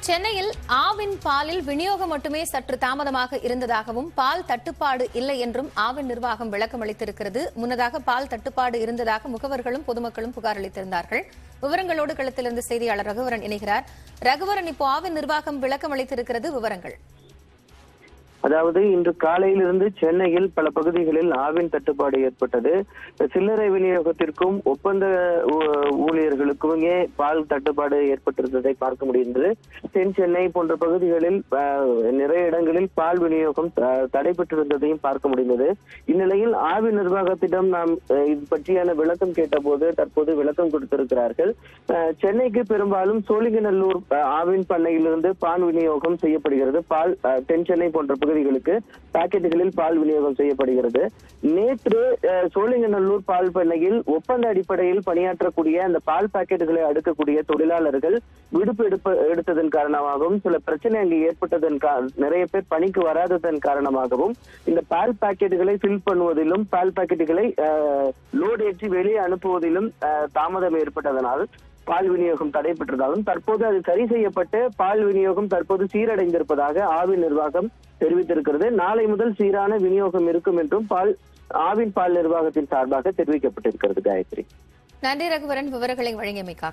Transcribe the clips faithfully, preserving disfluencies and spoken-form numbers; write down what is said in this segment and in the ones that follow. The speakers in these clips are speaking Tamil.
சென்னையில் ஆவின் பாலில் விநியோகம் மட்டுமே சற்று தாமதமாக இருந்ததாகவும் பால் தட்டுப்பாடு இல்லை என்றும் ஆவின் நிர்வாகம் விளக்கம் அளித்திருக்கிறது. முன்னதாக பால் தட்டுப்பாடு இருந்ததாக முகவர்களும் பொதுமக்களும் புகார் அளித்திருந்தார்கள். விவரங்களோடு களத்திலிருந்து செய்தியாளர் ரகுவரன் இணைகிறார். ரகுவரன், இப்போ ஆவின் நிர்வாகம் விளக்கம் அளித்திருக்கிறது, விவரங்கள். அதாவது இன்று காலையிலிருந்து சென்னையில் பல பகுதிகளில் ஆவின் தட்டுப்பாடு ஏற்பட்டது. சில்லறை விநியோகத்திற்கும் ஒப்பந்த ஊழியர்களுக்குமே பால் தட்டுப்பாடு ஏற்பட்டிருந்ததை பார்க்க முடிந்தது. தென் சென்னை போன்ற பகுதிகளில் நிறைய இடங்களில் பால் விநியோகம் தடைபெற்றிருந்ததையும் பார்க்க முடிந்தது. இந்நிலையில் ஆவின் நிர்வாகத்திடம் நாம் இது பற்றியான விளக்கம் கேட்டபோது தற்போது விளக்கம் கொடுத்திருக்கிறார்கள். சென்னைக்கு பெரும்பாலும் சோழிங்கநல்லூர் ஆவின் பண்ணையிலிருந்து பால் விநியோகம் செய்யப்படுகிறது. பால் தென் சென்னை போன்ற பகுதிகளுக்கு பாக்கெட்டுகளில் பால் விநியோகம் செய்யப்படுகிறது. நேற்று சோழிங்கநல்லூர் பால் பண்ணையில் ஒப்பந்த அடிப்படையில் பணியாற்றக்கூடிய அந்த பால் பாக்கெட்டுகளை அடுக்கக்கூடிய தொழிலாளர்கள் விடுப்பு எடுப்ப எடுத்ததன் காரணமாகவும் சில பிரச்சனை அங்கு ஏற்பட்டதன் நிறைய பேர் பணிக்கு வராததன் காரணமாகவும் இந்த பால் பாக்கெட்டுகளை ஃபில் பண்ணுவதிலும் பால் பாக்கெட்டுகளை லோட் ஏற்றி வெளியே அனுப்புவதிலும் தாமதம் ஏற்பட்டதனால் பால் விநியோகம் தடைபெற்றதாகவும் தற்போது அது சரி செய்யப்பட்டு பால் விநியோகம் தற்போது சீரடைந்திருப்பதாக ஆவின் நிர்வாகம் தெரிவித்திருக்கிறது. நாளை முதல் சீரான விநியோகம் இருக்கும் என்றும் பால் ஆவின் பால் நிர்வாகத்தின் சார்பாக தெரிவிக்கப்பட்டிருக்கிறது. காயத்ரி, நன்றி ரகுவரன், விவரங்களை வழங்கியமைக்காக.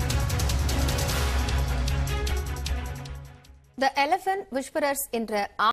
தி எலிபென்ட் விஸ்பரர்ஸ் என்ற